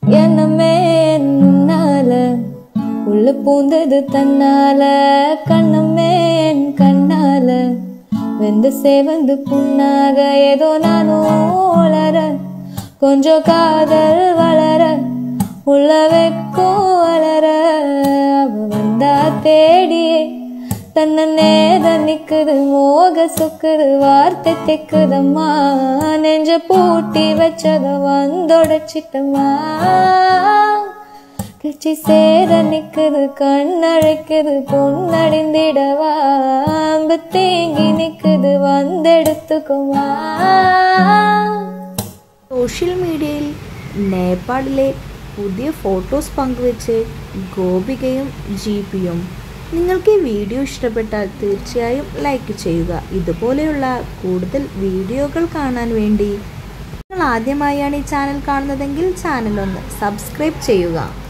என்னமே என்னால உள்ள பூந்தது தன்னால கண்ணமே என் கண்ணால வெந்து சேவந்து புண்ணாக ஏதோ நானும் வளர கொஞ்சம் காதல் வளர உள்ள வெக்கம் வளர அவ வந்தா தேடியே தன்னை நேர நிக்குது மோக சொக்குது வார்த்தை தெக்குதம்மா நெஞ்ச பூட்டி வச்சத வந்தொடச்சிட்டம்மா கட்சி சேர நிக்குது கண்ணழைக்குது பொன்னடிந்திடவா அம்பு தேங்கி நிக்குது വന്നെടുത്തുക്കുമാ. സോഷ്യൽ മീഡിയയിൽ നേപ്പാളിലെ പുതിയ ഫോട്ടോസ് പങ്കുവെച്ച് ഗോപികയും ജിപിയും. നിങ്ങൾക്ക് ഈ വീഡിയോ ഇഷ്ടപ്പെട്ടാൽ തീർച്ചയായും ലൈക്ക് ചെയ്യുക. ഇതുപോലെയുള്ള കൂടുതൽ വീഡിയോകൾ കാണാൻ വേണ്ടി നിങ്ങൾ ആദ്യമായാണ് ഈ ചാനൽ കാണുന്നതെങ്കിൽ ചാനൽ ഒന്ന് സബ്സ്ക്രൈബ് ചെയ്യുക.